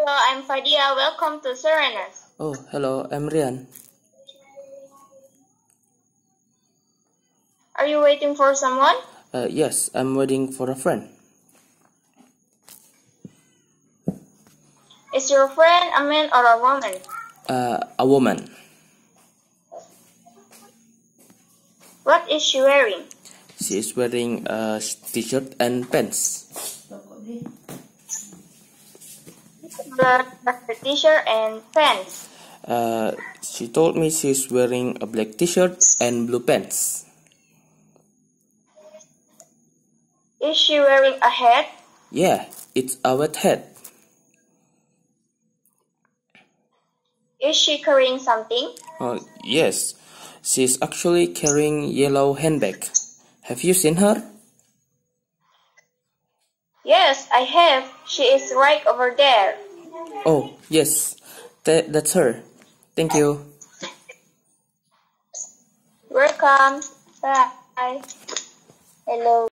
Hello, I'm Fadia. Welcome to Serenas. Oh, hello, I'm Rian. Are you waiting for someone? Yes, I'm waiting for a friend. Is your friend a man or a woman? A woman. What is she wearing? She is wearing a t-shirt and pants. The t-shirt and pants. She told me she's wearing a black t-shirt and blue pants. Is she wearing a hat? Yeah, it's a wet hat. Is she carrying something? Yes, she's actually carrying yellow handbag. Have you seen her? Yes, I have. She is right over there. Oh, yes, that's her. Thank you. Welcome. Bye. Hello.